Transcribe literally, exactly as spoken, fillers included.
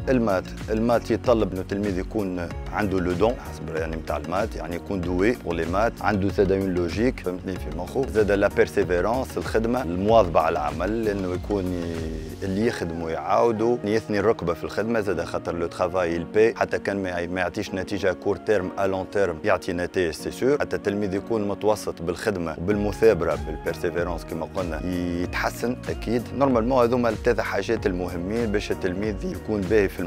المات المات يتطلب انه التلميذ يكون عنده لو دون حسب يعني نتاع المات، يعني يكون دوي بور لي مات، عنده زاد اون لوجيك فهمتني في مخه، زاد لا بيرسيفيرونس الخدمه، المواظبه على العمل، انه يكون اللي يخدم ويعاودوا، يثني الركبه في الخدمه، زاد خاطر لو ترافاي البي حتى كان ما يعطيش نتيجه كور تيرم ا لون تيرم يعطي نتائج سي سور، حتى التلميذ يكون متوسط بالخدمه وبالمثابره بالبيرسيفيرونس كما قلنا يتحسن اكيد. نورمالمون هذوما الثلاثه حاجات المهمين باش التلميذ يكون باهي في